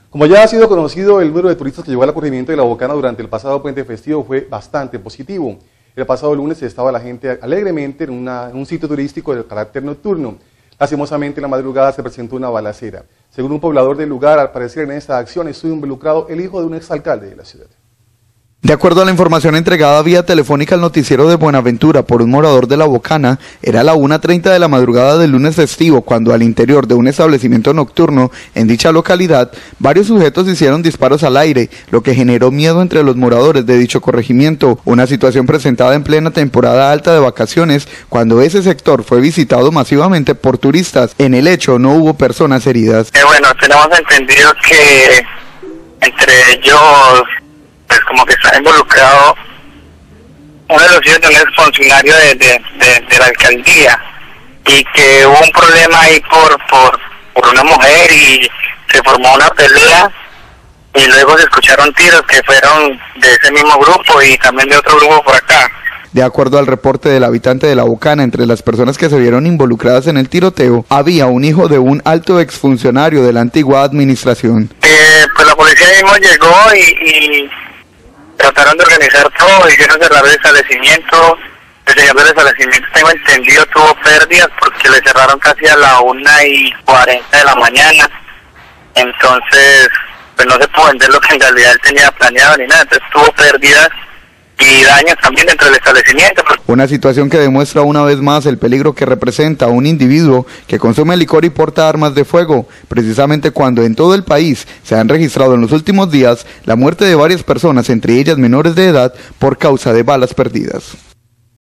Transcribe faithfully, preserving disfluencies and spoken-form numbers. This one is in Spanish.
Como ya ha sido conocido, el número de turistas que llegó al corregimiento de La Bocana durante el pasado puente festivo fue bastante positivo. El pasado lunes estaba la gente alegremente en, una, en un sitio turístico de carácter nocturno. Lastimosamente, en la madrugada se presentó una balacera. Según un poblador del lugar, al parecer en esta acción estuvo involucrado el hijo de un exalcalde de la ciudad. De acuerdo a la información entregada vía telefónica al noticiero de Buenaventura por un morador de La Bocana, era la una treinta de la madrugada del lunes festivo cuando al interior de un establecimiento nocturno en dicha localidad, varios sujetos hicieron disparos al aire, lo que generó miedo entre los moradores de dicho corregimiento, una situación presentada en plena temporada alta de vacaciones cuando ese sector fue visitado masivamente por turistas. En el hecho no hubo personas heridas. Eh, bueno, tenemos entendido que entre ellos pues como que está involucrado uno de los hijos de un ex funcionario de, de, de, de la alcaldía y que hubo un problema ahí por, por, por una mujer y se formó una pelea y luego se escucharon tiros que fueron de ese mismo grupo y también de otro grupo por acá. De acuerdo al reporte del habitante de La Bocana, entre las personas que se vieron involucradas en el tiroteo, había un hijo de un alto exfuncionario de la antigua administración. Eh, pues la policía mismo llegó y... y trataron de organizar todo, hicieron cerrar el establecimiento. El señor del establecimiento, tengo entendido, tuvo pérdidas porque le cerraron casi a la una y cuarenta de la mañana. Entonces, pues no se pudo vender lo que en realidad él tenía planeado ni nada. Entonces tuvo pérdidas y daños también dentro del establecimiento. Una situación que demuestra una vez más el peligro que representa un individuo que consume licor y porta armas de fuego, precisamente cuando en todo el país se han registrado en los últimos días la muerte de varias personas, entre ellas menores de edad, por causa de balas perdidas.